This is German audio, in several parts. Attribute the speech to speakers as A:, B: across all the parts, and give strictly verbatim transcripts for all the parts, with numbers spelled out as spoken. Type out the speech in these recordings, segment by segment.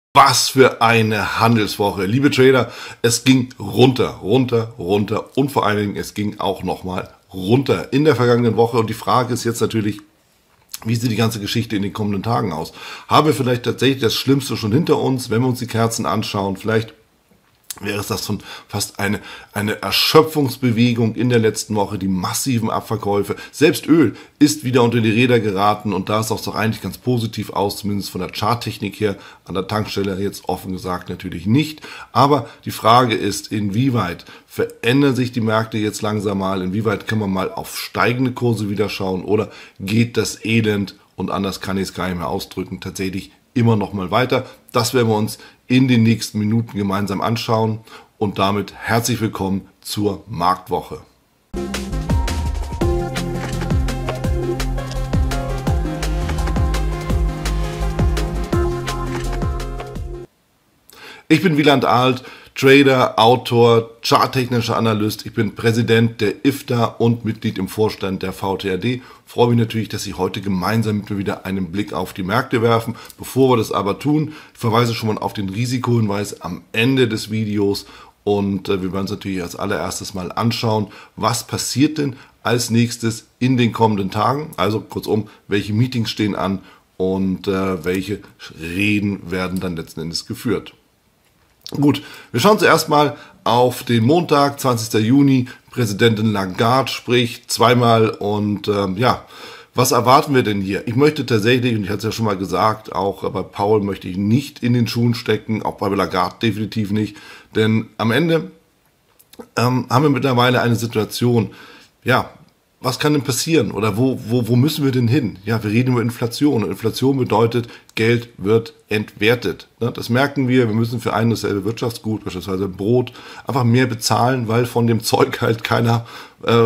A: Was für eine Handelswoche. Liebe Trader, es ging runter, runter, runter und vor allen Dingen, es ging auch nochmal runter in der vergangenen Woche. Und die Frage ist jetzt natürlich, wie sieht die ganze Geschichte in den kommenden Tagen aus? Haben wir vielleicht tatsächlich das Schlimmste schon hinter uns, wenn wir uns die Kerzen anschauen? Vielleicht wäre es das schon fast eine, eine Erschöpfungsbewegung in der letzten Woche, die massiven Abverkäufe. Selbst Öl ist wieder unter die Räder geraten und da sah es doch eigentlich ganz positiv aus, zumindest von der Charttechnik her. An der Tankstelle jetzt offen gesagt natürlich nicht. Aber die Frage ist, inwieweit verändern sich die Märkte jetzt langsam mal? Inwieweit kann man mal auf steigende Kurse wieder schauen? Oder geht das Elend, und anders kann ich es gar nicht mehr ausdrücken, tatsächlich immer noch mal weiter? Das werden wir uns in den nächsten Minuten gemeinsam anschauen und damit herzlich willkommen zur Marktwoche. Ich bin Wieland Alt, Trader, Autor, charttechnischer Analyst. Ich bin Präsident der I F T A und Mitglied im Vorstand der V T A D. Ich freue mich natürlich, dass Sie heute gemeinsam mit mir wieder einen Blick auf die Märkte werfen. Bevor wir das aber tun, ich verweise schon mal auf den Risikohinweis am Ende des Videos. Und äh, wir werden uns natürlich als allererstes mal anschauen, was passiert denn als nächstes in den kommenden Tagen. Also kurzum, welche Meetings stehen an und äh, welche Reden werden dann letzten Endes geführt. Gut, wir schauen zuerst mal auf den Montag, zwanzigsten Juni. Präsidentin Lagarde spricht zweimal und ähm, ja, was erwarten wir denn hier? Ich möchte tatsächlich, und ich hatte es ja schon mal gesagt, auch bei Paul möchte ich nicht in den Schuhen stecken, auch bei Lagarde definitiv nicht, denn am Ende ähm, haben wir mittlerweile eine Situation, ja, was kann denn passieren oder wo, wo, wo müssen wir denn hin? Ja, wir reden über Inflation und Inflation bedeutet, Geld wird entwertet. Das merken wir, wir müssen für ein und dasselbe Wirtschaftsgut, beispielsweise Brot, einfach mehr bezahlen, weil von dem Zeug halt keiner äh,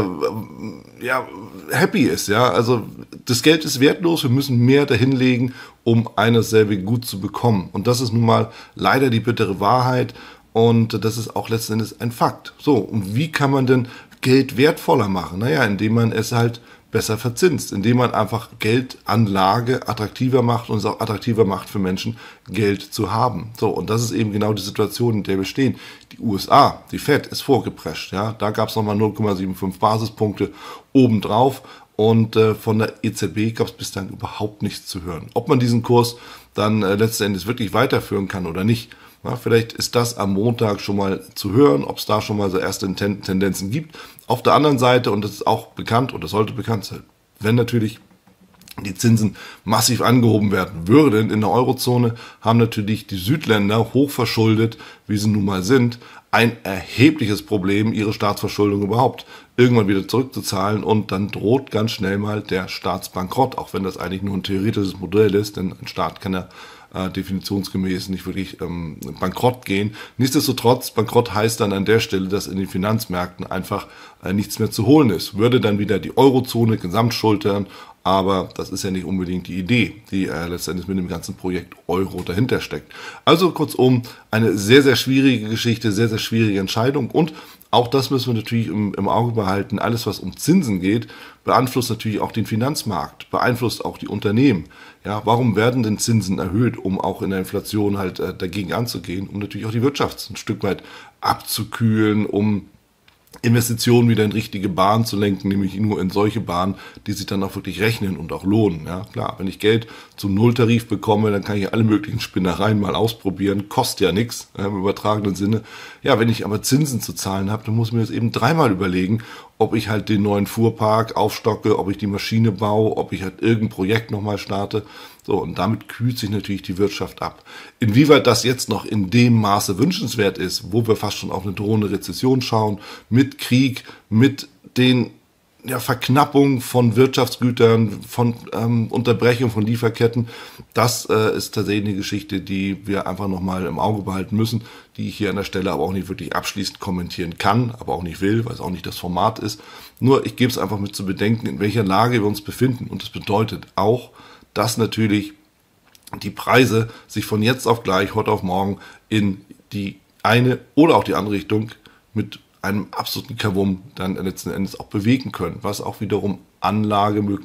A: ja, happy ist. Ja, also das Geld ist wertlos, wir müssen mehr dahinlegen, um ein und dasselbe Gut zu bekommen. Und das ist nun mal leider die bittere Wahrheit. Und das ist auch letzten Endes ein Fakt. So, und wie kann man denn Geld wertvoller machen? Naja, indem man es halt besser verzinst, indem man einfach Geldanlage attraktiver macht und es auch attraktiver macht für Menschen, Geld zu haben. So, und das ist eben genau die Situation, in der wir stehen. Die U S A, die Fed, ist vorgeprescht. Ja, da gab es nochmal null Komma fünfundsiebzig Basispunkte obendrauf. Und äh, von der E Z B gab es bislang überhaupt nichts zu hören. Ob man diesen Kurs dann äh, letzten Endes wirklich weiterführen kann oder nicht, ja, vielleicht ist das am Montag schon mal zu hören, ob es da schon mal so erste Ten- Tendenzen gibt. Auf der anderen Seite, und das ist auch bekannt, und das sollte bekannt sein, wenn natürlich die Zinsen massiv angehoben werden würden in der Eurozone, haben natürlich die Südländer, hochverschuldet, wie sie nun mal sind, ein erhebliches Problem, ihre Staatsverschuldung überhaupt irgendwann wieder zurückzuzahlen, und dann droht ganz schnell mal der Staatsbankrott, auch wenn das eigentlich nur ein theoretisches Modell ist, denn ein Staat kann ja äh, definitionsgemäß nicht wirklich ähm, bankrott gehen. Nichtsdestotrotz, Bankrott heißt dann an der Stelle, dass in den Finanzmärkten einfach äh, nichts mehr zu holen ist. Würde dann wieder die Eurozone gesamt schultern, aber das ist ja nicht unbedingt die Idee, die äh, letztendlich mit dem ganzen Projekt Euro dahinter steckt. Also kurzum, eine sehr, sehr schwierige Geschichte, sehr, sehr schwierige Entscheidung, und auch das müssen wir natürlich im, im Auge behalten. Alles, was um Zinsen geht, beeinflusst natürlich auch den Finanzmarkt, beeinflusst auch die Unternehmen. Ja, warum werden denn Zinsen erhöht, um auch in der Inflation halt äh, dagegen anzugehen, um natürlich auch die Wirtschaft ein Stück weit abzukühlen, um Investitionen wieder in richtige Bahnen zu lenken, nämlich nur in solche Bahnen, die sich dann auch wirklich rechnen und auch lohnen. Ja, klar, wenn ich Geld zum Nulltarif bekomme, dann kann ich alle möglichen Spinnereien mal ausprobieren, kostet ja nichts äh, im übertragenen Sinne. Ja, wenn ich aber Zinsen zu zahlen habe, dann muss ich mir das eben dreimal überlegen, ob ich halt den neuen Fuhrpark aufstocke, ob ich die Maschine baue, ob ich halt irgendein Projekt nochmal starte. So, und damit kühlt sich natürlich die Wirtschaft ab. Inwieweit das jetzt noch in dem Maße wünschenswert ist, wo wir fast schon auf eine drohende Rezession schauen, mit Krieg, mit den ja, Verknappung von Wirtschaftsgütern, von ähm, Unterbrechung von Lieferketten, das äh, ist tatsächlich eine Geschichte, die wir einfach nochmal im Auge behalten müssen, die ich hier an der Stelle aber auch nicht wirklich abschließend kommentieren kann, aber auch nicht will, weil es auch nicht das Format ist. Nur ich gebe es einfach mit zu bedenken, in welcher Lage wir uns befinden, und das bedeutet auch, dass natürlich die Preise sich von jetzt auf gleich, heute auf morgen, in die eine oder auch die andere Richtung mit einem absoluten Kavum dann letzten Endes auch bewegen können, was auch wiederum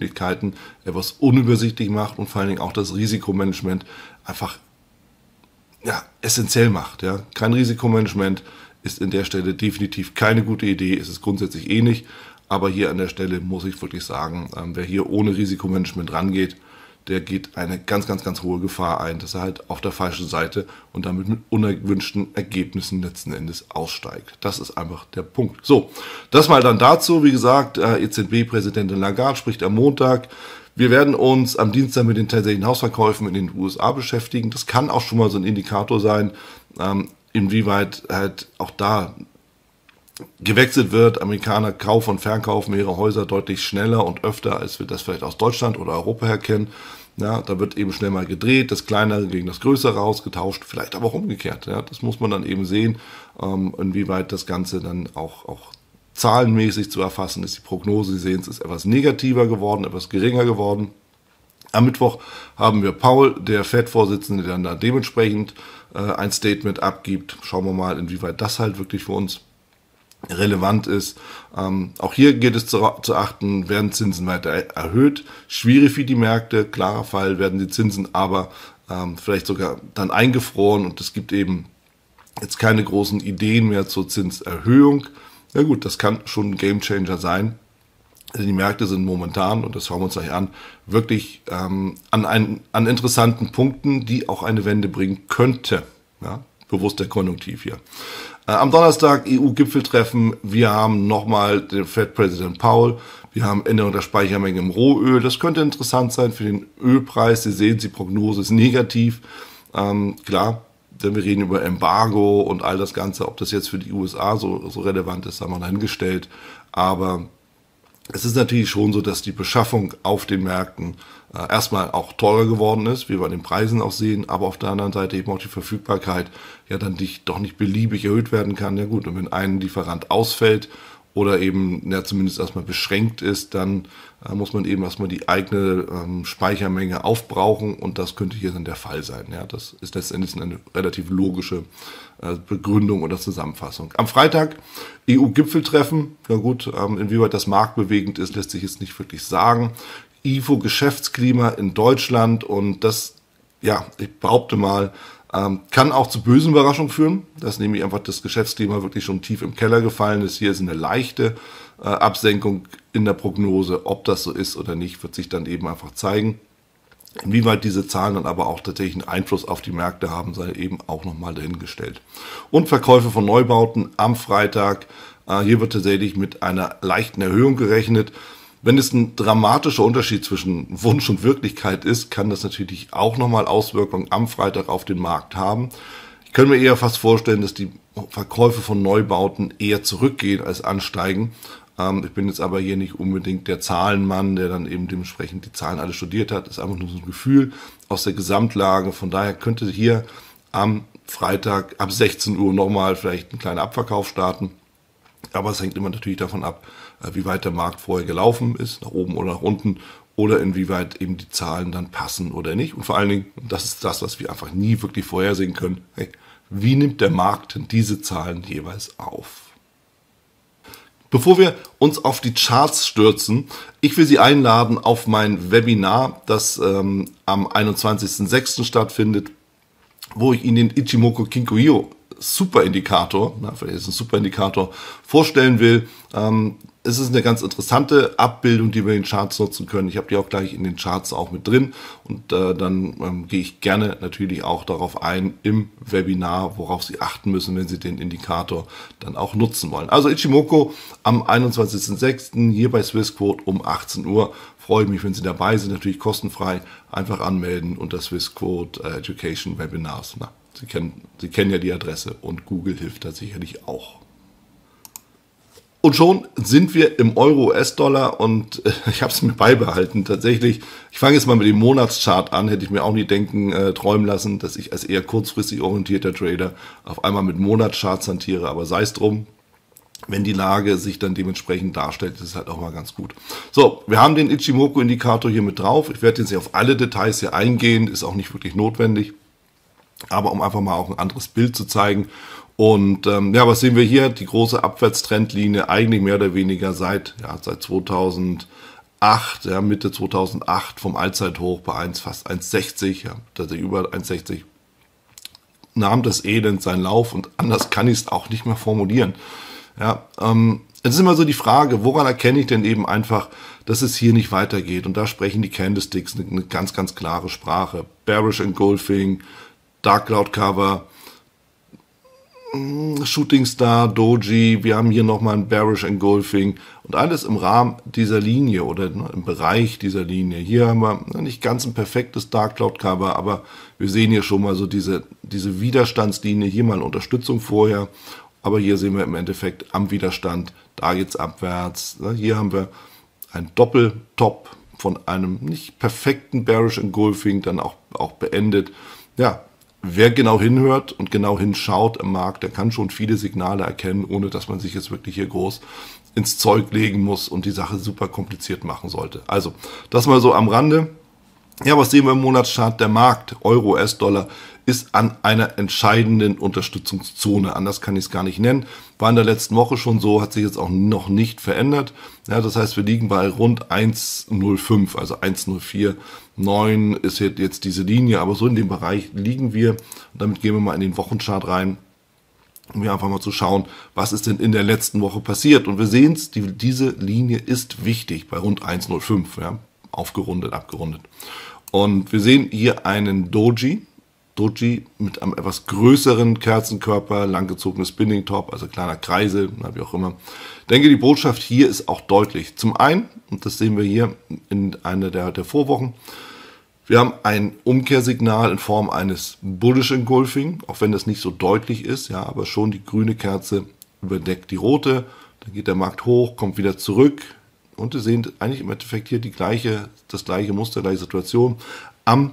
A: Anlagemöglichkeiten etwas unübersichtlich macht und vor allen Dingen auch das Risikomanagement einfach ja, essentiell macht. Ja. Kein Risikomanagement ist in der Stelle definitiv keine gute Idee, es ist grundsätzlich eh nicht, aber hier an der Stelle muss ich wirklich sagen, ähm, wer hier ohne Risikomanagement rangeht, der geht eine ganz, ganz, ganz hohe Gefahr ein, dass er halt auf der falschen Seite und damit mit unerwünschten Ergebnissen letzten Endes aussteigt. Das ist einfach der Punkt. So, das mal dann dazu. Wie gesagt, E Z B-Präsidentin Lagarde spricht am Montag. Wir werden uns am Dienstag mit den tatsächlichen Hausverkäufen in den U S A beschäftigen. Das kann auch schon mal so ein Indikator sein, ähm, inwieweit halt auch da gewechselt wird. Amerikaner kaufen und verkaufen ihre Häuser deutlich schneller und öfter, als wir das vielleicht aus Deutschland oder Europa her kennen. Ja, da wird eben schnell mal gedreht, das Kleinere gegen das Größere ausgetauscht, vielleicht aber auch umgekehrt. Ja, das muss man dann eben sehen, ähm, inwieweit das Ganze dann auch, auch zahlenmäßig zu erfassen ist. Die Prognose, Sie sehen es, ist etwas negativer geworden, etwas geringer geworden. Am Mittwoch haben wir Powell, der Fed-Vorsitzende, der dann da dementsprechend äh, ein Statement abgibt. Schauen wir mal, inwieweit das halt wirklich für uns relevant ist. Ähm, auch hier geht es zu, zu achten, werden Zinsen weiter erhöht. Schwierig für die Märkte, klarer Fall, werden die Zinsen aber ähm, vielleicht sogar dann eingefroren und es gibt eben jetzt keine großen Ideen mehr zur Zinserhöhung. Ja gut, das kann schon ein Gamechanger sein. Also die Märkte sind momentan, und das schauen wir uns gleich an, wirklich ähm, an, ein, an interessanten Punkten, die auch eine Wende bringen könnte. Ja, bewusst der Konjunktiv hier. Äh, am Donnerstag E U-Gipfeltreffen. Wir haben nochmal den Fed-Präsident Powell. Wir haben Änderung der Speichermenge im Rohöl. Das könnte interessant sein für den Ölpreis. Sie sehen, die Prognose ist negativ. Ähm, klar, denn wir reden über Embargo und all das Ganze. Ob das jetzt für die U S A so, so relevant ist, haben wir dahingestellt. Aber es ist natürlich schon so, dass die Beschaffung auf den Märkten äh, erstmal auch teurer geworden ist, wie wir an den Preisen auch sehen, aber auf der anderen Seite eben auch die Verfügbarkeit ja dann nicht, doch nicht beliebig erhöht werden kann. Ja gut, und wenn ein Lieferant ausfällt oder eben ja, zumindest erstmal beschränkt ist, dann äh, muss man eben erstmal die eigene ähm, Speichermenge aufbrauchen und das könnte hier dann der Fall sein. Ja, das ist letztendlich eine relativ logische äh, Begründung oder Zusammenfassung. Am Freitag E U-Gipfeltreffen. Ja gut, ähm, inwieweit das marktbewegend ist, lässt sich jetzt nicht wirklich sagen. I F O-Geschäftsklima in Deutschland und das, ja, ich behaupte mal, Ähm, kann auch zu bösen Überraschungen führen, dass nämlich einfach das Geschäftsklima wirklich schon tief im Keller gefallen ist. Hier ist eine leichte äh, Absenkung in der Prognose. Ob das so ist oder nicht, wird sich dann eben einfach zeigen. Inwieweit diese Zahlen dann aber auch tatsächlich einen Einfluss auf die Märkte haben, sei eben auch nochmal dahingestellt. Und Verkäufe von Neubauten am Freitag. Äh, hier wird tatsächlich mit einer leichten Erhöhung gerechnet. Wenn es ein dramatischer Unterschied zwischen Wunsch und Wirklichkeit ist, kann das natürlich auch nochmal Auswirkungen am Freitag auf den Markt haben. Ich könnte mir eher fast vorstellen, dass die Verkäufe von Neubauten eher zurückgehen als ansteigen. Ähm, ich bin jetzt aber hier nicht unbedingt der Zahlenmann, der dann eben dementsprechend die Zahlen alle studiert hat. Das ist einfach nur so ein Gefühl aus der Gesamtlage. Von daher könnte hier am Freitag ab sechzehn Uhr nochmal vielleicht ein kleiner Abverkauf starten. Aber es hängt immer natürlich davon ab, wie weit der Markt vorher gelaufen ist, nach oben oder nach unten, oder inwieweit eben die Zahlen dann passen oder nicht. Und vor allen Dingen, und das ist das, was wir einfach nie wirklich vorhersehen können, hey, wie nimmt der Markt denn diese Zahlen jeweils auf? Bevor wir uns auf die Charts stürzen, ich will Sie einladen auf mein Webinar, das ähm, am einundzwanzigsten sechsten stattfindet, wo ich Ihnen den Ichimoku Kinko-hyo Superindikator, na, vielleicht ist es ein Superindikator, vorstellen will. Ähm, es ist eine ganz interessante Abbildung, die wir in den Charts nutzen können. Ich habe die auch gleich in den Charts auch mit drin und äh, dann ähm, gehe ich gerne natürlich auch darauf ein im Webinar, worauf Sie achten müssen, wenn Sie den Indikator dann auch nutzen wollen. Also Ichimoku am einundzwanzigsten sechsten hier bei Swissquote um achtzehn Uhr. Freue mich, wenn Sie dabei sind, natürlich kostenfrei. Einfach anmelden unter Swissquote äh, Education Webinars. Na, Sie kennen, Sie kennen ja die Adresse und Google hilft da sicherlich auch. Und schon sind wir im Euro-U S-Dollar und äh, ich habe es mir beibehalten. Tatsächlich, ich fange jetzt mal mit dem Monatschart an, hätte ich mir auch nie denken, äh, träumen lassen, dass ich als eher kurzfristig orientierter Trader auf einmal mit Monatscharts hantiere, aber sei es drum. Wenn die Lage sich dann dementsprechend darstellt, ist es halt auch mal ganz gut. So, wir haben den Ichimoku-Indikator hier mit drauf. Ich werde jetzt nicht auf alle Details hier eingehen, ist auch nicht wirklich notwendig. Aber um einfach mal auch ein anderes Bild zu zeigen. Und ähm, ja, was sehen wir hier? Die große Abwärtstrendlinie, eigentlich mehr oder weniger seit, ja, seit zweitausendacht, ja, Mitte zweitausendacht vom Allzeithoch bei eins, fast eins Komma sechzig, ja, tatsächlich über eins Komma sechzig. nahm das Elend seinen Lauf und anders kann ich es auch nicht mehr formulieren. Ja, ähm, es ist immer so die Frage, woran erkenne ich denn eben einfach, dass es hier nicht weitergeht? Und da sprechen die Candlesticks eine, eine ganz, ganz klare Sprache. Bearish Engulfing, Dark Cloud Cover, Shooting Star, Doji, wir haben hier nochmal ein Bearish Engulfing und alles im Rahmen dieser Linie oder ne, im Bereich dieser Linie. Hier haben wir nicht ganz ein perfektes Dark Cloud Cover, aber wir sehen hier schon mal so diese, diese Widerstandslinie, hier mal eine Unterstützung vorher, aber hier sehen wir im Endeffekt am Widerstand, da geht's abwärts. Hier haben wir ein Doppeltop von einem nicht perfekten Bearish Engulfing, dann auch, auch beendet. Ja, wer genau hinhört und genau hinschaut im Markt, der kann schon viele Signale erkennen, ohne dass man sich jetzt wirklich hier groß ins Zeug legen muss und die Sache super kompliziert machen sollte. Also, das mal so am Rande. Ja, was sehen wir im Monatschart? Der Markt, Euro, U S-Dollar, ist an einer entscheidenden Unterstützungszone. Anders kann ich es gar nicht nennen. War in der letzten Woche schon so, hat sich jetzt auch noch nicht verändert. Ja, das heißt, wir liegen bei rund eins Komma null fünf, also eins Komma null vier neun ist jetzt diese Linie, aber so in dem Bereich liegen wir. Und damit gehen wir mal in den Wochenchart rein, um hier einfach mal zu schauen, was ist denn in der letzten Woche passiert. Und wir sehen es, die, diese Linie ist wichtig bei rund eins Komma null fünf, ja, aufgerundet, abgerundet. Und wir sehen hier einen Doji, Doji mit einem etwas größeren Kerzenkörper, langgezogenes Spinning Top, also kleiner Kreisel, wie auch immer. Ich denke, die Botschaft hier ist auch deutlich. Zum einen, und das sehen wir hier in einer der, der Vorwochen, wir haben ein Umkehrsignal in Form eines Bullish Engulfing, auch wenn das nicht so deutlich ist, ja, aber schon die grüne Kerze überdeckt die rote. Dann geht der Markt hoch, kommt wieder zurück. Und wir sehen eigentlich im Endeffekt hier die gleiche, das gleiche Muster, gleiche Situation. Am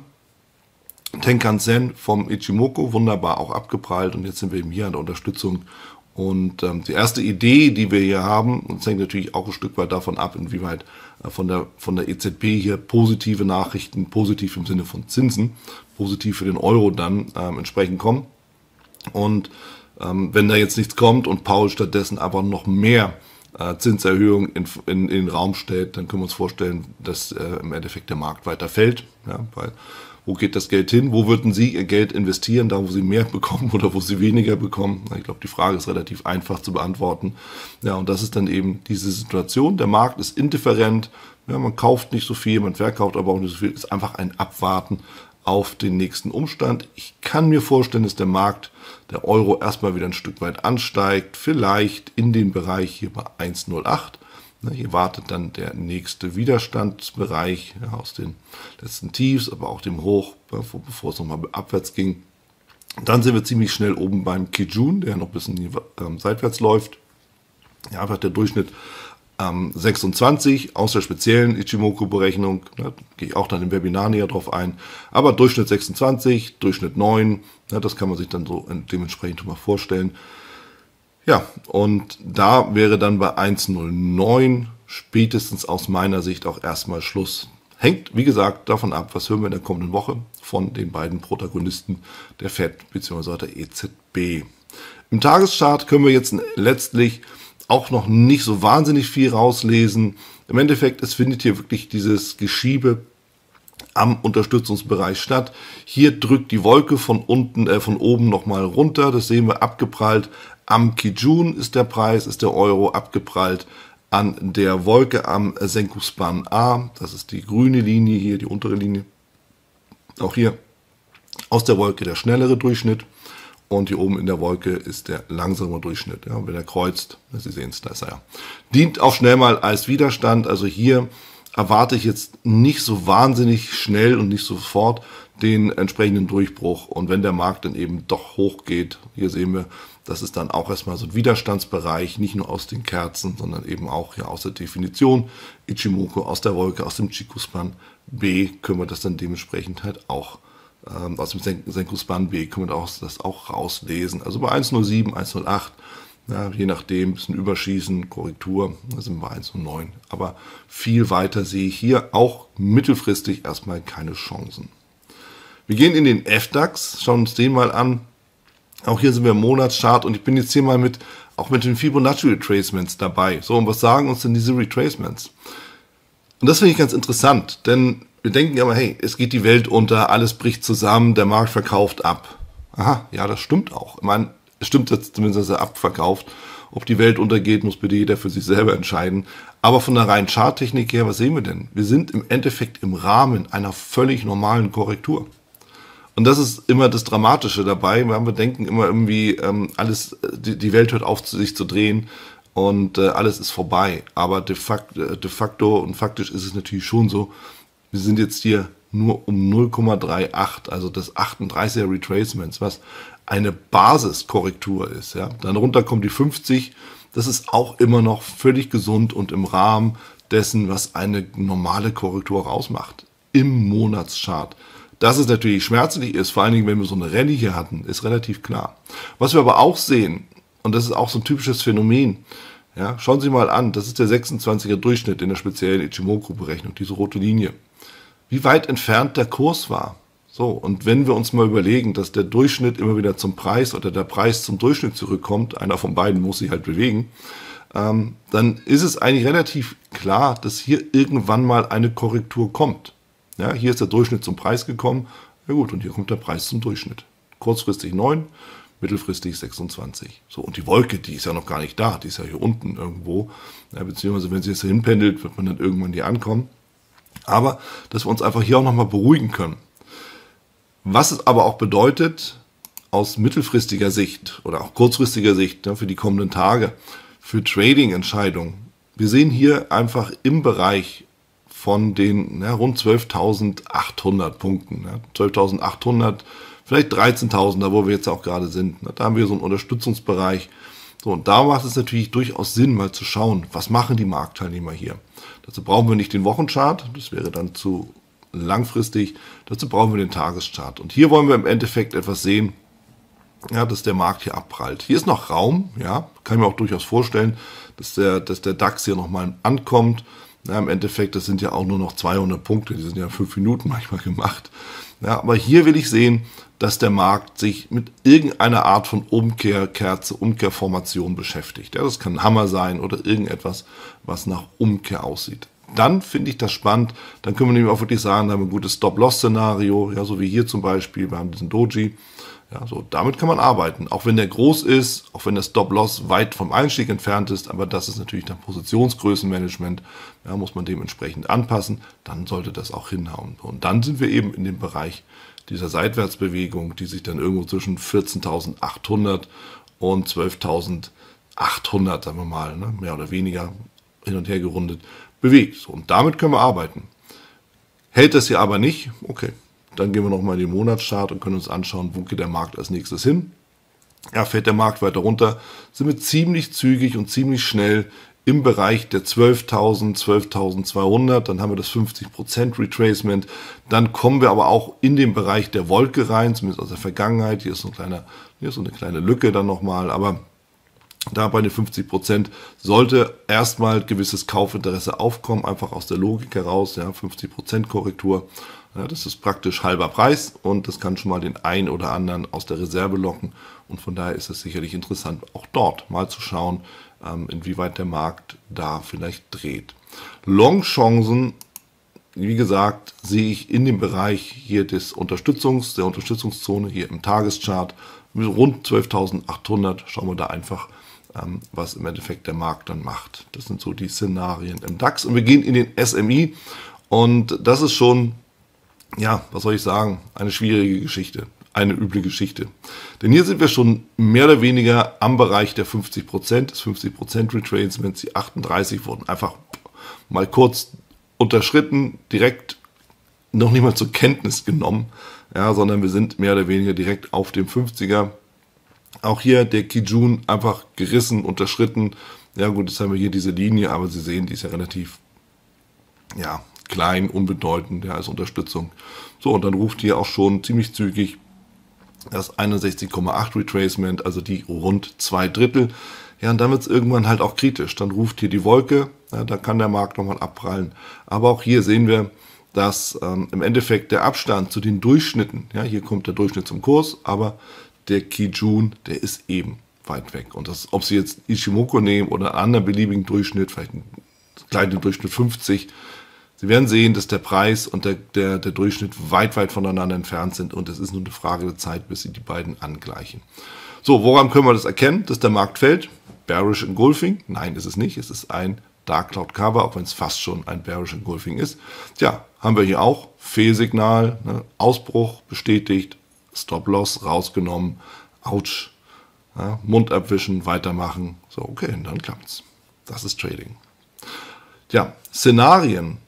A: Tenkan-Sen vom Ichimoku, wunderbar auch abgeprallt. Und jetzt sind wir eben hier an der Unterstützung. Und ähm, die erste Idee, die wir hier haben, und das hängt natürlich auch ein Stück weit davon ab, inwieweit äh, von der, von der E Z B hier positive Nachrichten, positiv im Sinne von Zinsen, positiv für den Euro dann ähm, entsprechend kommen. Und ähm, wenn da jetzt nichts kommt und Paul stattdessen aber noch mehr Zinserhöhung in, in, in den Raum stellt, dann können wir uns vorstellen, dass äh, im Endeffekt der Markt weiter fällt. Ja, weil wo geht das Geld hin? Wo würden Sie Ihr Geld investieren? Da, wo Sie mehr bekommen oder wo Sie weniger bekommen? Ich glaube, die Frage ist relativ einfach zu beantworten. Ja, und das ist dann eben diese Situation. Der Markt ist indifferent. Ja, man kauft nicht so viel, man verkauft aber auch nicht so viel. Es ist einfach ein Abwarten auf den nächsten Umstand. Ich kann mir vorstellen, dass der Markt, der Euro erstmal wieder ein Stück weit ansteigt, vielleicht in den Bereich hier bei eins Komma null acht. Hier wartet dann der nächste Widerstandsbereich ja, aus den letzten Tiefs, aber auch dem Hoch, bevor es nochmal abwärts ging. Dann sind wir ziemlich schnell oben beim Kijun, der noch ein bisschen ähm, seitwärts läuft. Ja, einfach der Durchschnitt ähm, sechsundzwanzig aus der speziellen Ichimoku-Berechnung. Da gehe ich auch dann im Webinar näher drauf ein. Aber Durchschnitt sechsundzwanzig, Durchschnitt neun, ja, das kann man sich dann so dementsprechend mal vorstellen. Ja, und da wäre dann bei eins Komma null neun spätestens aus meiner Sicht auch erstmal Schluss. Hängt, wie gesagt, davon ab, was hören wir in der kommenden Woche von den beiden Protagonisten der Fed bzw. der E Z B. Im Tageschart können wir jetzt letztlich auch noch nicht so wahnsinnig viel rauslesen. Im Endeffekt, es findet hier wirklich dieses Geschiebe am Unterstützungsbereich statt. Hier drückt die Wolke von unten, äh, von oben nochmal runter. Das sehen wir abgeprallt. Am Kijun ist der Preis, ist der Euro abgeprallt an der Wolke am Senkuspan A. Das ist die grüne Linie hier, die untere Linie. Auch hier aus der Wolke der schnellere Durchschnitt. Und hier oben in der Wolke ist der langsame Durchschnitt. Ja, wenn er kreuzt, Sie sehen es, da ist er ja. Dient auch schnell mal als Widerstand. Also hier erwarte ich jetzt nicht so wahnsinnig schnell und nicht sofort den entsprechenden Durchbruch. Und wenn der Markt dann eben doch hochgeht, hier sehen wir, das ist dann auch erstmal so ein Widerstandsbereich, nicht nur aus den Kerzen, sondern eben auch hier aus der Definition Ichimoku, aus der Wolke, aus dem Chikuspan B können wir das dann dementsprechend halt auch ähm, aus dem Sen Senkuspan B können wir das, das auch rauslesen. Also bei eins Komma null sieben, eins Komma null acht, ja, je nachdem, ein bisschen Überschießen, Korrektur, da sind wir bei eins Komma null neun. Aber viel weiter sehe ich hier auch mittelfristig erstmal keine Chancen. Wir gehen in den F DAX, schauen uns den mal an. Auch hier sind wir im Monatschart und ich bin jetzt hier mal mit, auch mit den Fibonacci Retracements dabei. So, und was sagen uns denn diese Retracements? Und das finde ich ganz interessant, denn wir denken ja immer, hey, es geht die Welt unter, alles bricht zusammen, der Markt verkauft ab. aha, ja, das stimmt auch. Ich meine, es stimmt jetzt zumindest, dass er abverkauft. Ob die Welt untergeht, muss bitte jeder für sich selber entscheiden. Aber von der reinen Charttechnik her, was sehen wir denn? Wir sind im Endeffekt im Rahmen einer völlig normalen Korrektur. Und das ist immer das Dramatische dabei. Wir denken immer irgendwie, ähm, alles, die, die Welt hört auf, sich zu drehen und äh, alles ist vorbei. Aber de facto, de facto und faktisch ist es natürlich schon so, wir sind jetzt hier nur um null Komma achtunddreißig, also das achtunddreißiger Retracements, was eine Basiskorrektur ist. Ja. Dann runter kommt die fünfzig. Das ist auch immer noch völlig gesund und im Rahmen dessen, was eine normale Korrektur ausmacht. Im Monatschart. Dass es natürlich schmerzlich ist, vor allen Dingen, wenn wir so eine Rallye hier hatten, ist relativ klar. Was wir aber auch sehen, und das ist auch so ein typisches Phänomen, ja, schauen Sie mal an, das ist der sechsundzwanziger Durchschnitt in der speziellen Ichimoku-Berechnung, diese rote Linie. Wie weit entfernt der Kurs war. So, und wenn wir uns mal überlegen, dass der Durchschnitt immer wieder zum Preis oder der Preis zum Durchschnitt zurückkommt, einer von beiden muss sich halt bewegen, ähm, dann ist es eigentlich relativ klar, dass hier irgendwann mal eine Korrektur kommt. Ja, hier ist der Durchschnitt zum Preis gekommen, ja gut, und hier kommt der Preis zum Durchschnitt. Kurzfristig neun, mittelfristig sechsundzwanzig. So, und die Wolke, die ist ja noch gar nicht da, die ist ja hier unten irgendwo, ja, beziehungsweise wenn sie jetzt hinpendelt, wird man dann irgendwann hier ankommen. Aber, dass wir uns einfach hier auch nochmal beruhigen können. Was es aber auch bedeutet, aus mittelfristiger Sicht oder auch kurzfristiger Sicht, ja, für die kommenden Tage, für Trading-Entscheidungen. Wir sehen hier einfach im Bereich von den ja, rund zwölftausendachthundert Punkten, ja, zwölftausendachthundert, vielleicht dreizehntausend, da wo wir jetzt auch gerade sind. Da haben wir so einen Unterstützungsbereich. So, und da macht es natürlich durchaus Sinn, mal zu schauen, was machen die Marktteilnehmer hier. Dazu brauchen wir nicht den Wochenchart, das wäre dann zu langfristig. Dazu brauchen wir den Tageschart. Und hier wollen wir im Endeffekt etwas sehen, ja, dass der Markt hier abprallt. Hier ist noch Raum, ja, kann ich mir auch durchaus vorstellen, dass der, dass der DAX hier nochmal ankommt. Ja, im Endeffekt, das sind ja auch nur noch zweihundert Punkte, die sind ja fünf Minuten manchmal gemacht. Ja, aber hier will ich sehen, dass der Markt sich mit irgendeiner Art von Umkehrkerze, Umkehrformation beschäftigt. Ja, das kann ein Hammer sein oder irgendetwas, was nach Umkehr aussieht. Dann finde ich das spannend, dann können wir nämlich auch wirklich sagen, da haben wir ein gutes Stop-Loss-Szenario, ja, so wie hier zum Beispiel, wir haben diesen Doji, ja, so, damit kann man arbeiten, auch wenn der groß ist, auch wenn der Stop-Loss weit vom Einstieg entfernt ist, aber das ist natürlich dann Positionsgrößenmanagement, ja, muss man dementsprechend anpassen, dann sollte das auch hinhauen. Und dann sind wir eben in dem Bereich dieser Seitwärtsbewegung, die sich dann irgendwo zwischen vierzehntausendachthundert und zwölftausendachthundert, sagen wir mal, ne, mehr oder weniger hin und her gerundet, bewegt. So, und damit können wir arbeiten. Hält das hier aber nicht, okay, dann gehen wir nochmal in den Monatschart und können uns anschauen, wo geht der Markt als nächstes hin. Ja, fällt der Markt weiter runter, sind wir ziemlich zügig und ziemlich schnell im Bereich der zwölftausend, zwölftausendzweihundert, dann haben wir das fünfzig Prozent Retracement, dann kommen wir aber auch in den Bereich der Wolke rein, zumindest aus der Vergangenheit, hier ist so, ein kleiner, hier ist so eine kleine Lücke dann nochmal, aber da bei den fünfzig Prozent sollte erstmal gewisses Kaufinteresse aufkommen, einfach aus der Logik heraus, ja, fünfzig Prozent Korrektur, ja, das ist praktisch halber Preis und das kann schon mal den einen oder anderen aus der Reserve locken und von daher ist es sicherlich interessant, auch dort mal zu schauen, ähm, inwieweit der Markt da vielleicht dreht. Long-Chancen, wie gesagt, sehe ich in dem Bereich hier des Unterstützungs, der Unterstützungszone hier im Tageschart, rund zwölftausendachthundert, schauen wir da einfach, was im Endeffekt der Markt dann macht. Das sind so die Szenarien im DAX. Und wir gehen in den S M I und das ist schon, ja, was soll ich sagen, eine schwierige Geschichte, eine üble Geschichte. Denn hier sind wir schon mehr oder weniger am Bereich der fünfzig Prozent, des fünfzig Prozent Retracements, die achtunddreißig wurden einfach mal kurz unterschritten, direkt noch nicht mal zur Kenntnis genommen, ja, sondern wir sind mehr oder weniger direkt auf dem fünfziger. Auch hier der Kijun einfach gerissen, unterschritten. Ja gut, jetzt haben wir hier diese Linie, aber Sie sehen, die ist ja relativ ja, klein, unbedeutend, ja, als Unterstützung. So, und dann ruft hier auch schon ziemlich zügig das einundsechzig Komma acht Retracement, also die rund zwei Drittel. Ja, und dann wird es irgendwann halt auch kritisch. Dann ruft hier die Wolke, ja, da kann der Markt nochmal abprallen. Aber auch hier sehen wir, dass ähm, im Endeffekt der Abstand zu den Durchschnitten, ja, hier kommt der Durchschnitt zum Kurs, aber der Kijun, der ist eben weit weg. Und das, ob Sie jetzt Ichimoku nehmen oder einen anderen beliebigen Durchschnitt, vielleicht einen kleinen Durchschnitt fünfzig, Sie werden sehen, dass der Preis und der, der, der Durchschnitt weit, weit voneinander entfernt sind und es ist nur eine Frage der Zeit, bis sie die beiden angleichen. So, woran können wir das erkennen, dass der Markt fällt? Bearish Engulfing? Nein, ist es nicht. Es ist ein Dark Cloud Cover, auch wenn es fast schon ein Bearish Engulfing ist. Tja, haben wir hier auch Fehlsignal, ne? Ausbruch bestätigt, Stop-Loss rausgenommen, Autsch, ja, Mund abwischen, weitermachen. So, okay, dann klappt's. Das ist Trading. Tja, Szenarien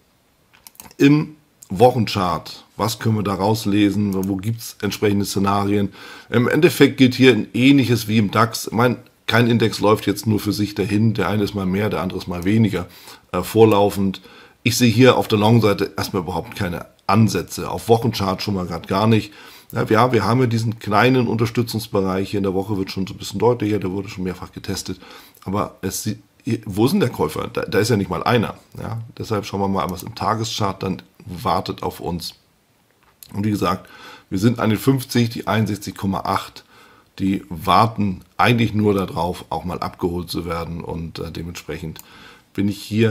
A: im Wochenchart. Was können wir da rauslesen? Wo gibt es entsprechende Szenarien? Im Endeffekt gilt hier ein ähnliches wie im DAX. Ich meine, kein Index läuft jetzt nur für sich dahin. Der eine ist mal mehr, der andere ist mal weniger äh, vorlaufend. Ich sehe hier auf der Long-Seite erstmal überhaupt keine Ansätze. Auf Wochenchart schon mal gerade gar nicht. Ja, ja, wir haben ja diesen kleinen Unterstützungsbereich. Hier in der Woche wird schon so ein bisschen deutlicher. Der wurde schon mehrfach getestet. Aber es sieht, wo ist denn der Käufer? Da, da ist ja nicht mal einer. Ja? Deshalb schauen wir mal, was im Tageschart dann wartet auf uns. Und wie gesagt, wir sind an den fünfzig, die einundsechzig Komma acht, die warten eigentlich nur darauf, auch mal abgeholt zu werden. Und äh, dementsprechend bin ich hier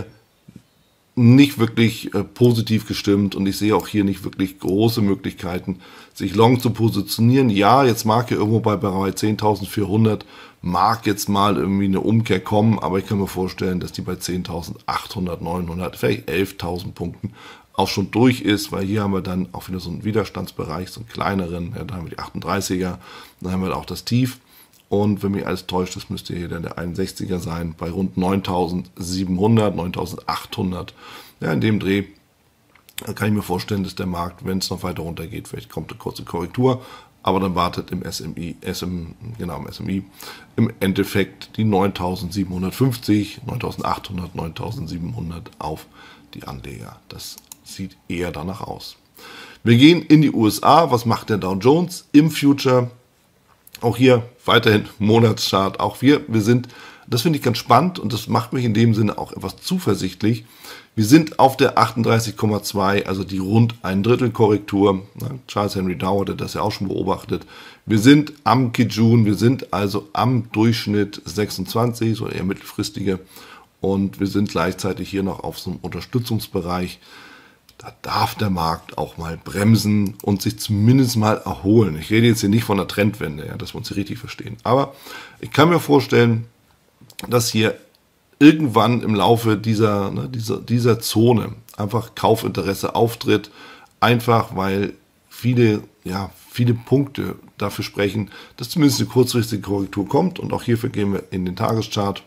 A: nicht wirklich äh, positiv gestimmt und ich sehe auch hier nicht wirklich große Möglichkeiten, sich long zu positionieren. Ja, jetzt mag hier irgendwo bei, bei zehntausendvierhundert mag jetzt mal irgendwie eine Umkehr kommen, aber ich kann mir vorstellen, dass die bei zehntausendachthundert, neunhundert, vielleicht elftausend Punkten auch schon durch ist, weil hier haben wir dann auch wieder so einen Widerstandsbereich, so einen kleineren, ja, da haben wir die achtunddreißiger, dann haben wir auch das Tief und wenn mich alles täuscht, das müsste hier dann der einundsechziger sein, bei rund neuntausendsiebenhundert, neuntausendachthundert, ja, in dem Dreh kann ich mir vorstellen, dass der Markt, wenn es noch weiter runter geht, vielleicht kommt eine kurze Korrektur, aber dann wartet im S M I, S M, genau im S M I im Endeffekt die neuntausendsiebenhundertfünfzig, neuntausendachthundert, neuntausendsiebenhundert auf die Anleger. Das sieht eher danach aus. Wir gehen in die U S A. Was macht der Dow Jones im Future? Auch hier weiterhin Monatschart. Auch wir, wir sind, das finde ich ganz spannend und das macht mich in dem Sinne auch etwas zuversichtlich. Wir sind auf der achtunddreißig Komma zwei, also die rund ein Drittel Korrektur. Charles Henry Dow hatte das ja auch schon beobachtet. Wir sind am Kijun, wir sind also am Durchschnitt sechsundzwanzig, so eher mittelfristige. Und wir sind gleichzeitig hier noch auf so einem Unterstützungsbereich. Da darf der Markt auch mal bremsen und sich zumindest mal erholen. Ich rede jetzt hier nicht von einer Trendwende, ja, dass wir uns hier richtig verstehen. Aber ich kann mir vorstellen, dass hier irgendwann im Laufe dieser, ne, dieser, dieser Zone einfach Kaufinteresse auftritt. Einfach weil viele, ja, viele Punkte dafür sprechen, dass zumindest eine kurzfristige Korrektur kommt. Und auch hierfür gehen wir in den Tageschart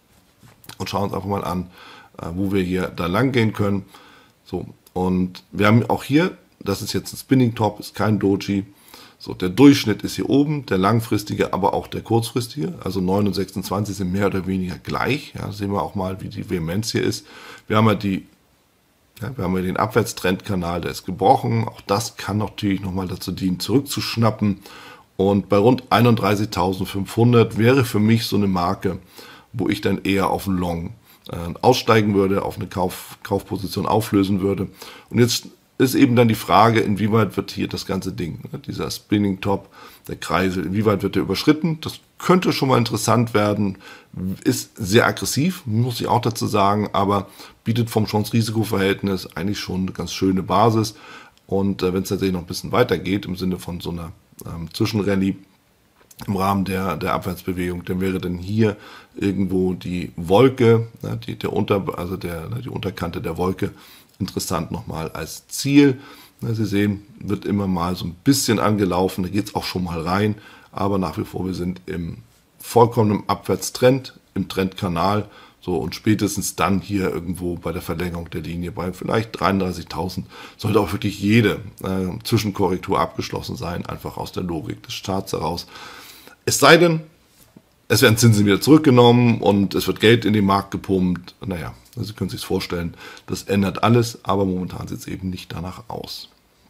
A: und schauen uns einfach mal an, wo wir hier da lang gehen können. So, und wir haben auch hier, das ist jetzt ein Spinning Top, ist kein Doji. So, der Durchschnitt ist hier oben, der langfristige, aber auch der kurzfristige. Also neun und sechsundzwanzig sind mehr oder weniger gleich. Ja, sehen wir auch mal, wie die Vehemenz hier ist. Wir haben ja die, ja, wir haben ja den Abwärtstrendkanal, der ist gebrochen. Auch das kann natürlich nochmal dazu dienen, zurückzuschnappen. Und bei rund einunddreißigtausendfünfhundert wäre für mich so eine Marke, wo ich dann eher auf einen Long äh, aussteigen würde, auf eine Kauf, Kaufposition auflösen würde. Und jetzt ist eben dann die Frage, inwieweit wird hier das ganze Ding, ne, dieser Spinning Top, der Kreisel, inwieweit wird der überschritten? Das könnte schon mal interessant werden, ist sehr aggressiv, muss ich auch dazu sagen, aber bietet vom Chance-Risiko-Verhältnis eigentlich schon eine ganz schöne Basis. Und äh, wenn es tatsächlich noch ein bisschen weiter geht, im Sinne von so einer ähm, Zwischenrallye, im Rahmen der, der Abwärtsbewegung, dann wäre dann hier irgendwo die Wolke, ne, die, der Unter, also der, ne, die Unterkante der Wolke interessant nochmal als Ziel. Ne, Sie sehen, wird immer mal so ein bisschen angelaufen, da geht es auch schon mal rein, aber nach wie vor, wir sind im vollkommenen Abwärtstrend, im Trendkanal, so und spätestens dann hier irgendwo bei der Verlängerung der Linie bei vielleicht dreiunddreißigtausend sollte auch wirklich jede äh, Zwischenkorrektur abgeschlossen sein, einfach aus der Logik des Charts heraus. Es sei denn, es werden Zinsen wieder zurückgenommen und es wird Geld in den Markt gepumpt. Naja, Sie können sich vorstellen, das ändert alles, aber momentan sieht es eben nicht danach aus.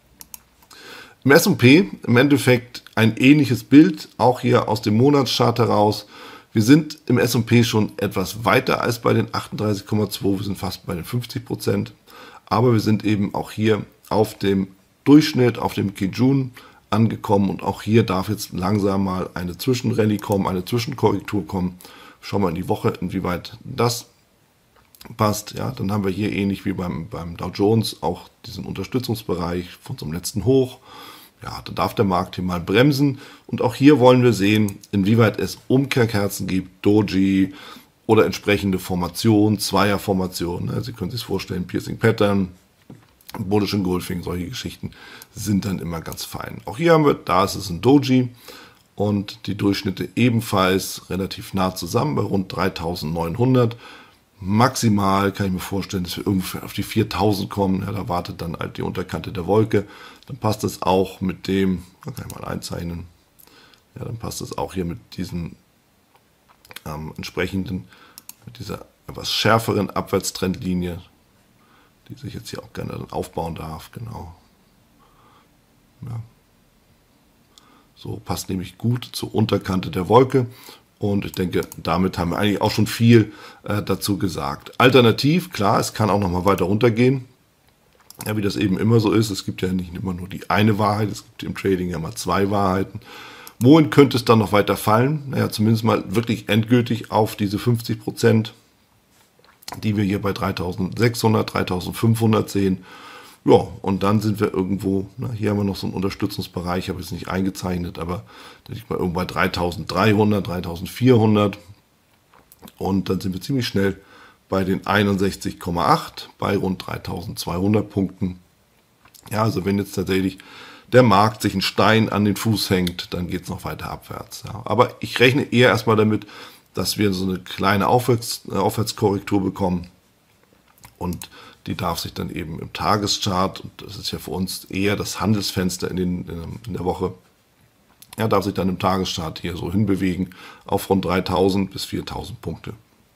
A: Im S und P im Endeffekt ein ähnliches Bild, auch hier aus dem Monatschart heraus. Wir sind im S und P schon etwas weiter als bei den achtunddreißig Komma zwei, wir sind fast bei den fünfzig Prozent, aber wir sind eben auch hier auf dem Durchschnitt, auf dem Kijun angekommen und auch hier darf jetzt langsam mal eine Zwischenrallye kommen, eine Zwischenkorrektur kommen. Schauen wir in die Woche, inwieweit das passt. Ja, dann haben wir hier ähnlich wie beim, beim Dow Jones auch diesen Unterstützungsbereich von unserem letzten Hoch. Ja, da darf der Markt hier mal bremsen. Und auch hier wollen wir sehen, inwieweit es Umkehrkerzen gibt, Doji oder entsprechende Formationen, Zweierformationen. Sie können sich vorstellen, Piercing Pattern, Bullish Engulfing, solche Geschichten sind dann immer ganz fein. Auch hier haben wir, da ist es ein Doji und die Durchschnitte ebenfalls relativ nah zusammen bei rund dreitausendneunhundert. Maximal kann ich mir vorstellen, dass wir ungefähr auf die viertausend kommen. Ja, da wartet dann halt die Unterkante der Wolke. Dann passt das auch mit dem, kann ich mal einzeichnen, ja, dann passt das auch hier mit diesem ähm, entsprechenden, mit dieser etwas schärferen Abwärtstrendlinie, die sich jetzt hier auch gerne dann aufbauen darf. Genau. Ja. So passt nämlich gut zur Unterkante der Wolke. Und ich denke, damit haben wir eigentlich auch schon viel äh, dazu gesagt. Alternativ, klar, es kann auch noch mal weiter runtergehen. Ja, wie das eben immer so ist. Es gibt ja nicht immer nur die eine Wahrheit, es gibt im Trading ja mal zwei Wahrheiten. Wohin könnte es dann noch weiter fallen? Naja, zumindest mal wirklich endgültig auf diese fünfzig Prozent, die wir hier bei dreitausendsechshundert, dreitausendfünfhundert sehen. Ja, und dann sind wir irgendwo, na, hier haben wir noch so einen Unterstützungsbereich, habe ich es nicht eingezeichnet, aber da liegt mal irgendwo bei dreitausenddreihundert, dreitausendvierhundert und dann sind wir ziemlich schnell bei den einundsechzig Komma acht, bei rund dreitausendzweihundert Punkten. Ja, also wenn jetzt tatsächlich der Markt sich einen Stein an den Fuß hängt, dann geht es noch weiter abwärts. Ja. Aber ich rechne eher erstmal damit, dass wir so eine kleine Aufwärts, äh, Aufwärtskorrektur bekommen und die darf sich dann eben im Tageschart, und das ist ja für uns eher das Handelsfenster in, den, in der Woche, ja, darf sich dann im Tageschart hier so hinbewegen auf rund dreitausend bis viertausend Punkte.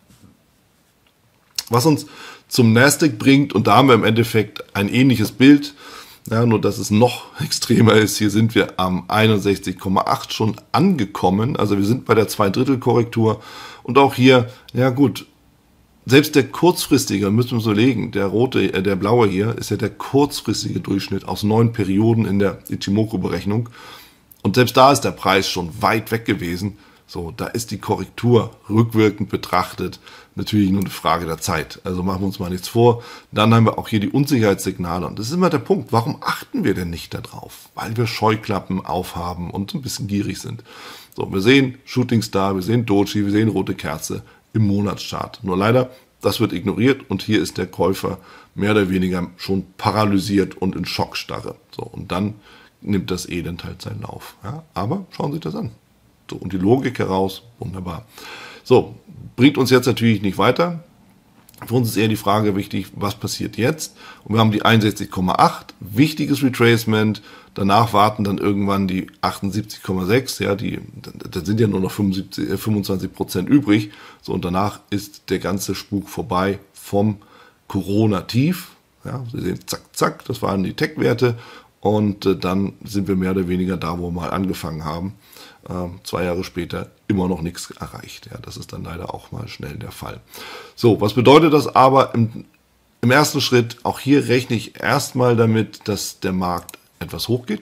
A: Was uns zum Nasdaq bringt, und da haben wir im Endeffekt ein ähnliches Bild, ja, nur dass es noch extremer ist. Hier sind wir am einundsechzig Komma acht schon angekommen, also wir sind bei der Zweidrittel-Korrektur und auch hier, ja gut, selbst der kurzfristige, müssen wir so legen, der rote, äh, der blaue hier, ist ja der kurzfristige Durchschnitt aus neun Perioden in der Ichimoku-Berechnung. Und selbst da ist der Preis schon weit weg gewesen. So, da ist die Korrektur rückwirkend betrachtet natürlich nur eine Frage der Zeit. Also machen wir uns mal nichts vor. Dann haben wir auch hier die Unsicherheitssignale. Und das ist immer der Punkt. Warum achten wir denn nicht darauf? Weil wir Scheuklappen aufhaben und ein bisschen gierig sind. So, wir sehen Shooting Star, wir sehen Doji, wir sehen rote Kerze im Monatschart. Nur leider, das wird ignoriert und hier ist der Käufer mehr oder weniger schon paralysiert und in Schockstarre. So, und dann nimmt das Elend halt seinen Lauf. Ja, aber schauen Sie sich das an. So, und die Logik heraus, wunderbar. So, bringt uns jetzt natürlich nicht weiter. Für uns ist eher die Frage wichtig, was passiert jetzt? Und wir haben die einundsechzig Komma acht, wichtiges Retracement. Danach warten dann irgendwann die achtundsiebzig Komma sechs, ja, die, da sind ja nur noch fünfundsiebzig, fünfundzwanzig Prozent übrig. So, und danach ist der ganze Spuk vorbei vom Corona-Tief. Ja, Sie sehen, zack, zack, das waren die Tech-Werte. Und äh, dann sind wir mehr oder weniger da, wo wir mal angefangen haben. Ähm, zwei Jahre später immer noch nichts erreicht. Ja, das ist dann leider auch mal schnell der Fall. So, was bedeutet das aber im, im ersten Schritt? Auch hier rechne ich erstmal damit, dass der Markt etwas hochgeht.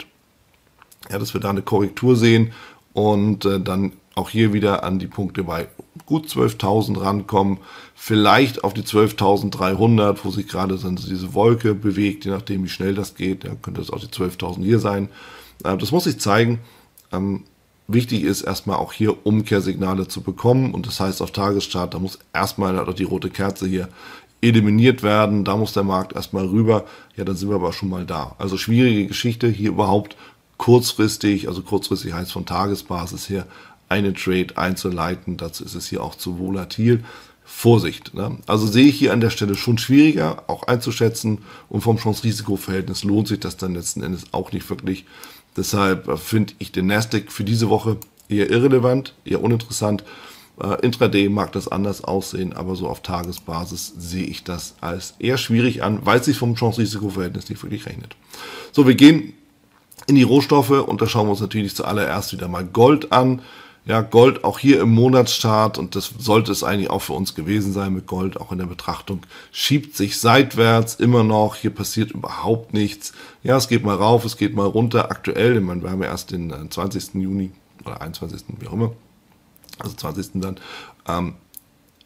A: Ja, dass wir da eine Korrektur sehen und äh, dann auch hier wieder an die Punkte bei gut zwölftausend rankommen. Vielleicht auf die zwölftausenddreihundert, wo sich gerade dann diese Wolke bewegt, je nachdem wie schnell das geht. Ja, könnte das auch die zwölftausend hier sein. Äh, das muss sich zeigen. Ähm, Wichtig ist erstmal auch hier Umkehrsignale zu bekommen und das heißt auf Tageschart, da muss erstmal auch die rote Kerze hier eliminiert werden, da muss der Markt erstmal rüber, ja dann sind wir aber schon mal da. Also schwierige Geschichte, hier überhaupt kurzfristig, also kurzfristig heißt von Tagesbasis her, einen Trade einzuleiten, dazu ist es hier auch zu volatil. Vorsicht, ne? Also sehe ich hier an der Stelle schon schwieriger auch einzuschätzen und vom Chance-Risiko-Verhältnis lohnt sich das dann letzten Endes auch nicht wirklich. Deshalb finde ich den Nasdaq für diese Woche eher irrelevant, eher uninteressant. Äh, Intraday mag das anders aussehen, aber so auf Tagesbasis sehe ich das als eher schwierig an, weil es sich vom Chance-Risiko-Verhältnis nicht wirklich rechnet. So, wir gehen in die Rohstoffe und da schauen wir uns natürlich zuallererst wieder mal Gold an. Ja, Gold auch hier im Monatschart und das sollte es eigentlich auch für uns gewesen sein mit Gold, auch in der Betrachtung, schiebt sich seitwärts immer noch, hier passiert überhaupt nichts. Ja, es geht mal rauf, es geht mal runter, aktuell, ich meine, wir haben ja erst den zwanzigsten Juni oder einundzwanzigsten wie auch immer, also zwanzigsten dann, ähm,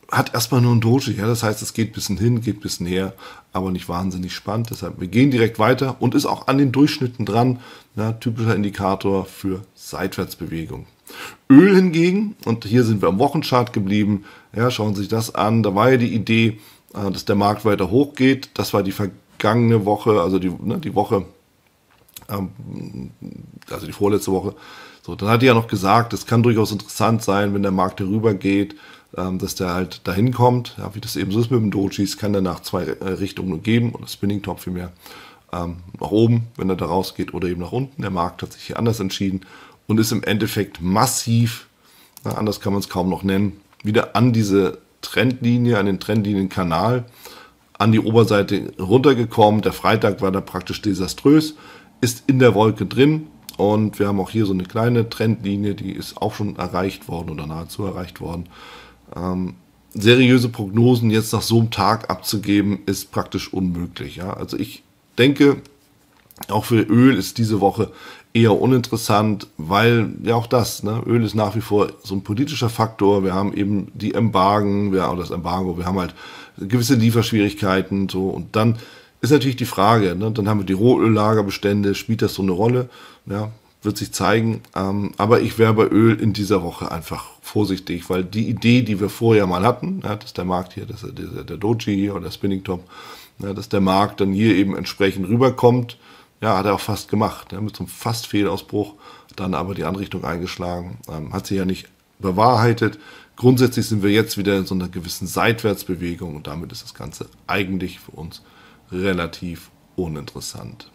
A: hat erstmal nur ein Doji, ja, das heißt, es geht ein bisschen hin, geht ein bisschen her, aber nicht wahnsinnig spannend. Deshalb, wir gehen direkt weiter und ist auch an den Durchschnitten dran, ja, typischer Indikator für Seitwärtsbewegung. Öl hingegen, und hier sind wir am Wochenchart geblieben, ja, schauen Sie sich das an, da war ja die Idee, dass der Markt weiter hochgeht, das war die vergangene Woche, also die, ne, die Woche, ähm, also die vorletzte Woche, so, dann hat er ja noch gesagt, es kann durchaus interessant sein, wenn der Markt hier rüber geht, ähm, dass der halt dahin kommt, ja, wie das eben so ist mit dem Dojis, kann der nach zwei äh, Richtungen geben, oder Spinning Top vielmehr, ähm, nach oben, wenn er da rausgeht, oder eben nach unten. Der Markt hat sich hier anders entschieden und ist im Endeffekt massiv, na, anders kann man es kaum noch nennen, wieder an diese Trendlinie, an den Trendlinienkanal, an die Oberseite runtergekommen. Der Freitag war da praktisch desaströs, ist in der Wolke drin und wir haben auch hier so eine kleine Trendlinie, die ist auch schon erreicht worden oder nahezu erreicht worden. Ähm, seriöse Prognosen jetzt nach so einem Tag abzugeben, ist praktisch unmöglich. Ja? Also ich denke, auch für Öl ist diese Woche eher uninteressant, weil ja auch das, ne, Öl ist nach wie vor so ein politischer Faktor. Wir haben eben die Embargen, wir haben das Embargo, wir haben halt gewisse Lieferschwierigkeiten, so, und dann ist natürlich die Frage, ne, dann haben wir die Rohöllagerbestände, spielt das so eine Rolle? Ja, wird sich zeigen. Ähm, aber ich wäre bei Öl in dieser Woche einfach vorsichtig, weil die Idee, die wir vorher mal hatten, ja, dass der Markt hier, dass der, der Doji hier oder der Spinning Top, ja, dass der Markt dann hier eben entsprechend rüberkommt, ja, hat er auch fast gemacht, ja, mit so einem fast Fehlausbruch, dann aber die Anrichtung eingeschlagen, ähm, hat sich ja nicht bewahrheitet. Grundsätzlich sind wir jetzt wieder in so einer gewissen Seitwärtsbewegung und damit ist das Ganze eigentlich für uns relativ uninteressant.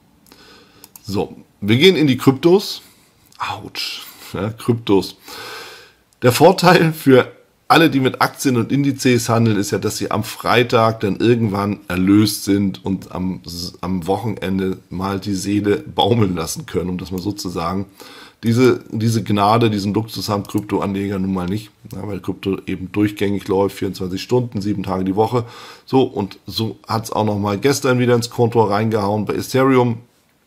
A: So, wir gehen in die Kryptos. Autsch, ja, Kryptos. Der Vorteil für alle, die mit Aktien und Indizes handeln, ist ja, dass sie am Freitag dann irgendwann erlöst sind und am, am Wochenende mal die Seele baumeln lassen können, um das mal so zu sagen. Diese, diese Gnade, diesen Luxus haben Kryptoanleger nun mal nicht, ja, weil Krypto eben durchgängig läuft, vierundzwanzig Stunden, sieben Tage die Woche. So, und so hat es auch noch mal gestern wieder ins Konto reingehauen bei Ethereum.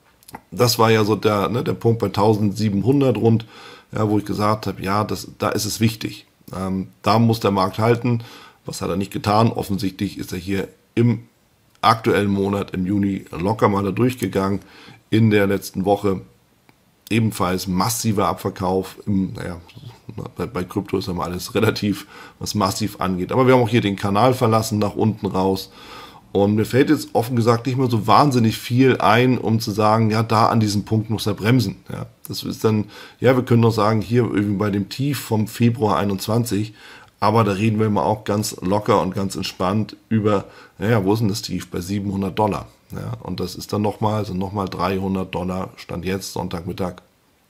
A: Das war ja so der, ne, der Punkt bei eintausendsiebenhundert rund, ja, wo ich gesagt habe, ja, das, da ist es wichtig. Ähm, da muss der Markt halten. Was hat er nicht getan? Offensichtlich ist er hier im aktuellen Monat, im Juni, locker mal da durchgegangen. In der letzten Woche ebenfalls massiver Abverkauf. Im, naja, bei, bei Krypto ist immer alles relativ, was massiv angeht. Aber wir haben auch hier den Kanal verlassen, nach unten raus. Und mir fällt jetzt offen gesagt nicht mehr so wahnsinnig viel ein, um zu sagen, ja, da an diesem Punkt muss er bremsen. Ja, das ist dann, ja, wir können noch sagen, hier irgendwie bei dem Tief vom Februar einundzwanzig, aber da reden wir immer auch ganz locker und ganz entspannt über, naja, wo ist denn das Tief? Bei siebenhundert Dollar. Ja, und das ist dann nochmal, also nochmal dreihundert Dollar, Stand jetzt, Sonntagmittag,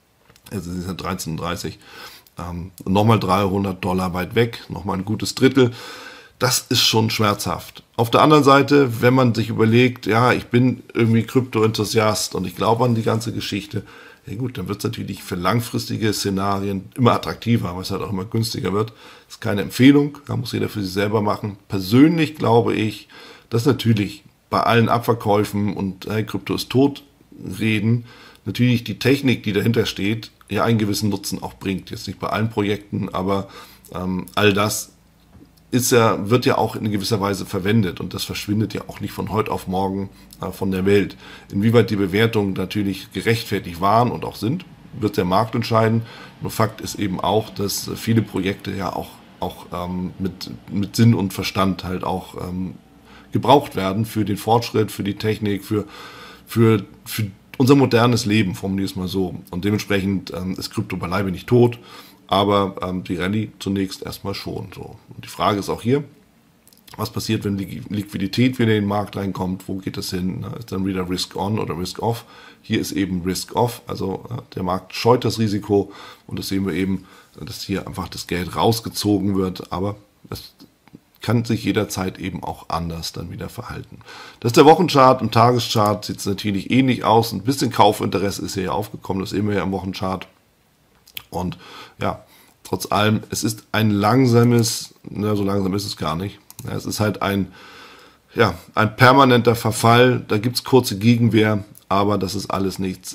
A: es ist ja dreizehn Uhr dreißig, ähm, nochmal dreihundert Dollar weit weg, nochmal ein gutes Drittel. Das ist schon schmerzhaft. Auf der anderen Seite, wenn man sich überlegt, ja, ich bin irgendwie Krypto-Enthusiast und ich glaube an die ganze Geschichte, ja gut, dann wird es natürlich für langfristige Szenarien immer attraktiver, weil es halt auch immer günstiger wird. Das ist keine Empfehlung, da muss jeder für sich selber machen. Persönlich glaube ich, dass natürlich bei allen Abverkäufen und hey, Krypto ist tot reden, natürlich die Technik, die dahinter steht, ja einen gewissen Nutzen auch bringt. Jetzt nicht bei allen Projekten, aber ähm, all das ist ja, wird ja auch in gewisser Weise verwendet und das verschwindet ja auch nicht von heute auf morgen äh, von der Welt. Inwieweit die Bewertungen natürlich gerechtfertigt waren und auch sind, wird der Markt entscheiden. Nur Fakt ist eben auch, dass viele Projekte ja auch, auch ähm, mit, mit Sinn und Verstand halt auch ähm, gebraucht werden für den Fortschritt, für die Technik, für, für, für unser modernes Leben, formuliere es mal so. Und dementsprechend ähm, ist Krypto beileibe nicht tot. Aber ähm, die Rallye zunächst erstmal schon. So. Und die Frage ist auch hier, was passiert, wenn die Liquidität wieder in den Markt reinkommt? Wo geht das hin? Na, ist dann wieder Risk on oder Risk off? Hier ist eben Risk off. Also äh, der Markt scheut das Risiko und das sehen wir eben, dass hier einfach das Geld rausgezogen wird. Aber es kann sich jederzeit eben auch anders dann wieder verhalten. Das ist der Wochenchart. Im Tageschart sieht es natürlich ähnlich aus. Ein bisschen Kaufinteresse ist hier aufgekommen. Das sehen wir ja im Wochenchart. Und ja, trotz allem, es ist ein langsames, na, so langsam ist es gar nicht. Ja, es ist halt ein, ja, ein permanenter Verfall. Da gibt es kurze Gegenwehr, aber das ist alles nichts.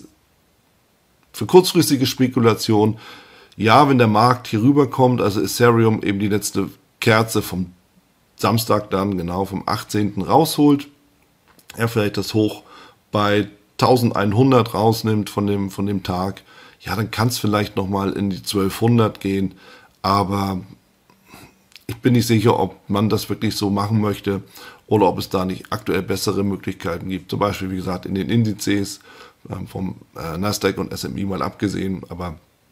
A: Für kurzfristige Spekulation, ja, wenn der Markt hier rüberkommt, also Ethereum eben die letzte Kerze vom Samstag dann, genau vom achtzehnten rausholt, er vielleicht das Hoch bei eintausendeinhundert rausnimmt von dem, von dem Tag, ja, dann kann es vielleicht nochmal in die zwölfhundert gehen, aber ich bin nicht sicher, ob man das wirklich so machen möchte oder ob es da nicht aktuell bessere Möglichkeiten gibt. Zum Beispiel, wie gesagt, in den Indizes, ähm, vom äh, Nasdaq und S and P mal abgesehen, aber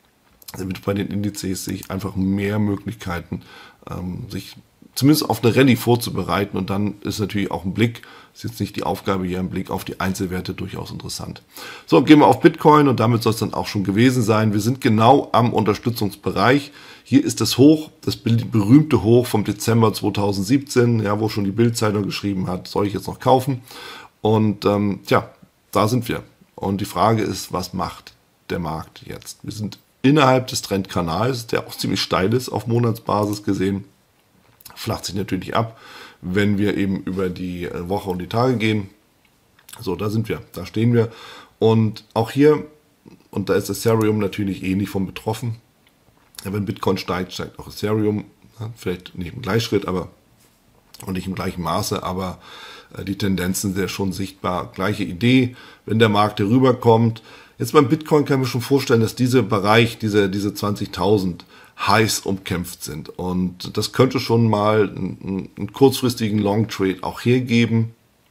A: bei den Indizes sehe ich einfach mehr Möglichkeiten, ähm, sich zumindest auf eine Rallye vorzubereiten, und dann ist natürlich auch ein Blick, ist jetzt nicht die Aufgabe hier, ein Blick auf die Einzelwerte durchaus interessant. So, gehen wir auf Bitcoin und damit soll es dann auch schon gewesen sein. Wir sind genau am Unterstützungsbereich. Hier ist das Hoch, das berühmte Hoch vom Dezember zweitausendsiebzehn, ja, wo schon die Bild-Zeitung geschrieben hat, soll ich jetzt noch kaufen? Und ähm, tja, da sind wir. Und die Frage ist, was macht der Markt jetzt? Wir sind innerhalb des Trendkanals, der auch ziemlich steil ist auf Monatsbasis gesehen, flacht sich natürlich ab, wenn wir eben über die Woche und die Tage gehen. So, da sind wir, da stehen wir. Und auch hier, und da ist Ethereum natürlich ähnlich von betroffen. Ja, wenn Bitcoin steigt, steigt auch Ethereum. Ja, vielleicht nicht im Gleichschritt, aber und nicht im gleichen Maße, aber äh, die Tendenzen sind ja schon sichtbar. Gleiche Idee, wenn der Markt hier rüberkommt. Jetzt beim Bitcoin kann ich mir schon vorstellen, dass dieser Bereich, diese, diese zwanzigtausend, heiß umkämpft sind. Und das könnte schon mal einen, einen kurzfristigen Long Trade auch hier geben,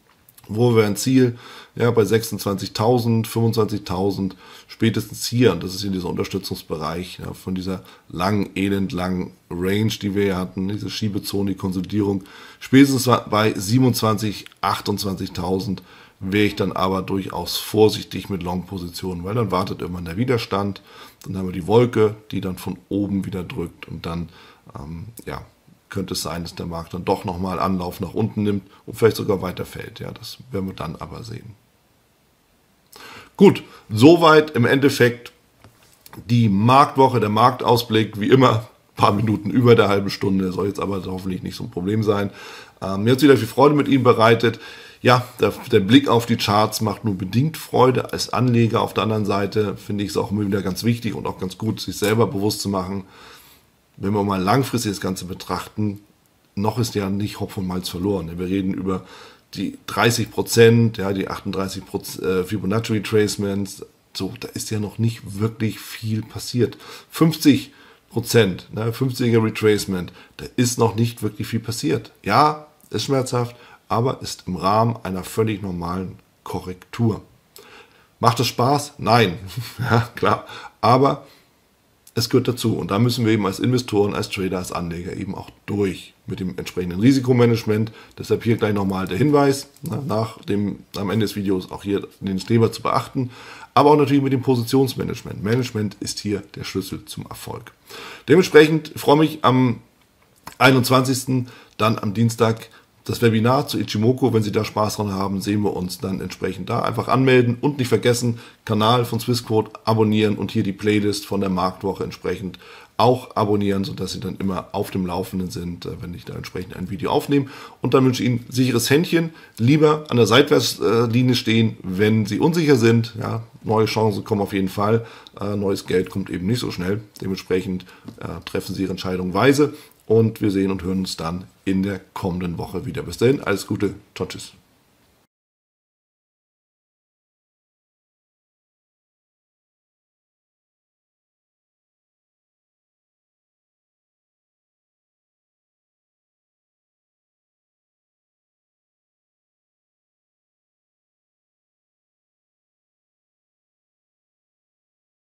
A: wo wir ein Ziel, ja, bei sechsundzwanzigtausend, fünfundzwanzigtausend spätestens hier, und das ist in dieser Unterstützungsbereich, ja, von dieser langen, elendlangen Range, die wir hier hatten, diese Schiebezone, die Konsolidierung, spätestens bei siebenundzwanzigtausend, achtundzwanzigtausend wäre ich dann aber durchaus vorsichtig mit Long-Positionen, weil dann wartet irgendwann der Widerstand, dann haben wir die Wolke, die dann von oben wieder drückt, und dann ähm, ja, könnte es sein, dass der Markt dann doch nochmal Anlauf nach unten nimmt und vielleicht sogar weiter fällt. Ja, das werden wir dann aber sehen. Gut, soweit im Endeffekt die Marktwoche, der Marktausblick, wie immer ein paar Minuten über der halben Stunde, soll jetzt aber hoffentlich nicht so ein Problem sein. Ähm, mir hat es wieder viel Freude mit Ihnen bereitet. Ja, der, der Blick auf die Charts macht nur bedingt Freude als Anleger. Auf der anderen Seite finde ich es auch immer wieder ganz wichtig und auch ganz gut, sich selber bewusst zu machen, wenn wir mal langfristig das Ganze betrachten, noch ist ja nicht Hopf und Malz verloren. Wir reden über die dreißig Prozent, ja, die achtunddreißig Prozent äh, Fibonacci Retracements, so, da ist ja noch nicht wirklich viel passiert. fünfzig Prozent, ne, fünfziger Retracement, da ist noch nicht wirklich viel passiert. Ja, ist schmerzhaft, aber ist im Rahmen einer völlig normalen Korrektur. Macht das Spaß? Nein, ja, klar, aber es gehört dazu, und da müssen wir eben als Investoren, als Trader, als Anleger eben auch durch mit dem entsprechenden Risikomanagement. Deshalb hier gleich nochmal der Hinweis, nach dem, am Ende des Videos auch hier den Streber zu beachten, aber auch natürlich mit dem Positionsmanagement. Management ist hier der Schlüssel zum Erfolg. Dementsprechend freue ich mich am einundzwanzigsten dann am Dienstag das Webinar zu Ichimoku. Wenn Sie da Spaß dran haben, sehen wir uns dann entsprechend da. Einfach anmelden und nicht vergessen, Kanal von Swissquote abonnieren und hier die Playlist von der Marktwoche entsprechend auch abonnieren, sodass Sie dann immer auf dem Laufenden sind, wenn ich da entsprechend ein Video aufnehme. Und dann wünsche ich Ihnen sicheres Händchen. Lieber an der Seitwärtslinie stehen, wenn Sie unsicher sind. Ja, neue Chancen kommen auf jeden Fall. Äh, neues Geld kommt eben nicht so schnell. Dementsprechend äh, treffen Sie Ihre Entscheidung weise. Und wir sehen und hören uns dann in der kommenden Woche wieder. Bis dahin, alles Gute. Ciao, tschüss.